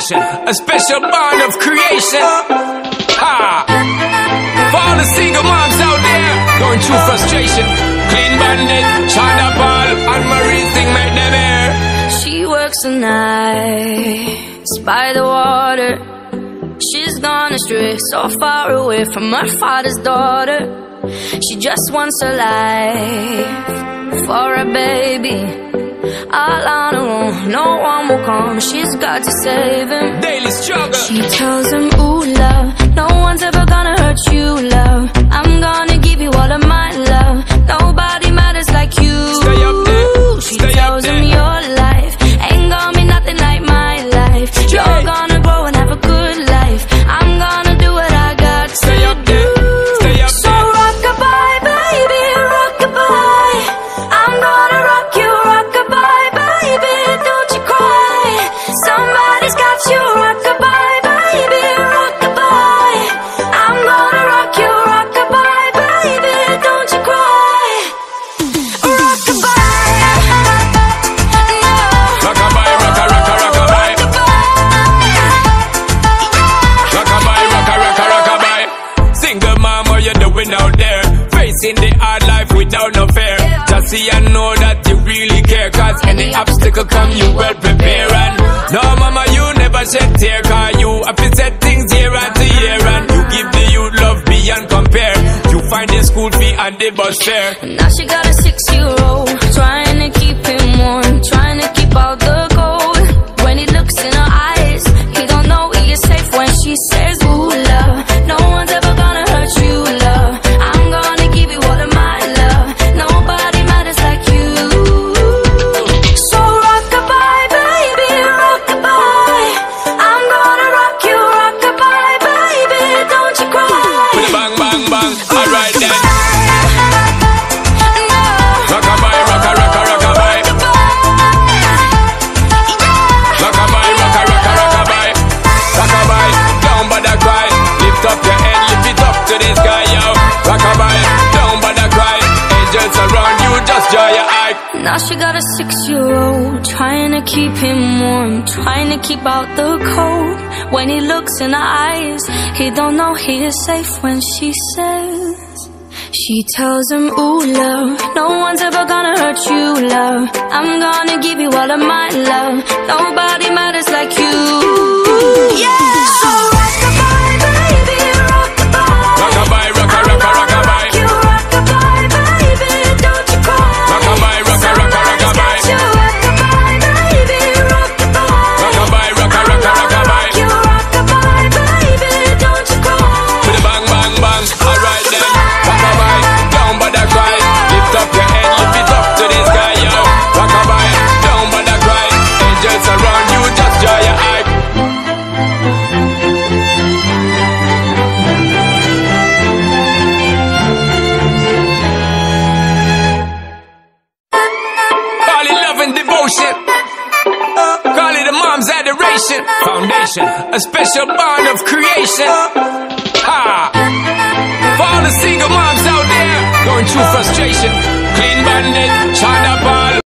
Foundation, a special bond of creation. Ha! For all the single moms out there going through frustration, Clean Bandit, China Paul, and Marie thing make them air. She works the nights by the water. She's gone astray, so far away from her father's daughter. She just wants a life for a baby. All on her own, no one will come. She's got to save him. Daily struggle. She tells him, ooh, love, no one's ever gonna hurt you, love. I'm gonna give you all of my love. Nobody matters like you. Stay up there. She Stay tells up him there. your life ain't gonna be nothing like my life. You're gonna grow and have a good life. I'm gonna do what I got to Stay up do. there. Stay up So there. rock-a-bye, baby, rock-a-bye. I'm gonna rock you, rock-a-bye, baby, don't you cry. Somebody's got you, rock-a-bye, baby, rock-a-bye. I'm gonna rock you, rock-a-bye, baby, don't you cry. Rock-a-bye, no. Rock-a-bye, rock-a-rock-a-rock-a-bye. Rock-a-bye, rock-a-rock-a-rock-a-bye. Single mom, what you doing out there? Facing the hard life without no fear. Just see and know that you really care. Cause any obstacle come, you well prepare. And no mama, you never shed tear. Cause you have to set things year after year. And you give the youth love beyond compare. You find the school fee and the bus fare. Now she got a 6-year-old, trying to keep him warm, trying to keep out the cold. When he looks in her eyes, he don't know he is safe when she says, ooh, love, no one's ever gonna hurt you, love. I'm gonna give you all of my love. Nobody matters like you. So rock-a-bye, baby, rock-a-bye. I'm gonna rock you, rock-a-bye, baby, don't you cry. With a bang, bang, bang. Alright then. No. Rock-a-bye, rock-a-rock-a-rock-a-bye. Rock-a-bye, rock-a-rock-a-rock-a-bye. Rock-a-bye, down by the cry. Lift up your head, lift it up to the sky, yo. Rock-a-bye, down by the cry. Angels around you, just dry your eye. Now she got a 6-year-old, trying to keep him warm, trying to keep out the cold. When he looks in her eyes, he don't know he is safe when she says. She tells him, ooh, love, no one's ever gonna hurt you, love. I'm gonna give you all of my love. Nobody matters like you. Yeah. So rock-a-bye, baby, rock-a-bye. Rock-a-bye, rock-a-rock-a-rock-a-bye. You rock-a-bye, baby, don't you cry. Rock-a-bye, rock-a-rock-a-rock-a-bye. You rock-a-bye, baby, rock-a-bye. Rock-a-bye, rock-a-rock-a-rock-a-bye. You rock-a-bye, baby, don't you cry. With a bang, bang, bang. Alright then. Rock-a-bye, down by the cry. Lift up your head, lift it up to the sky, yo. Rock-a-bye, down by the cry. Angels around you, just dry your eye. Call it love and devotion. Call it a mom's adoration. Foundation, a special bond of creation. Ha! For all the single moms out there going through frustration, Clean Bandit, China Paul.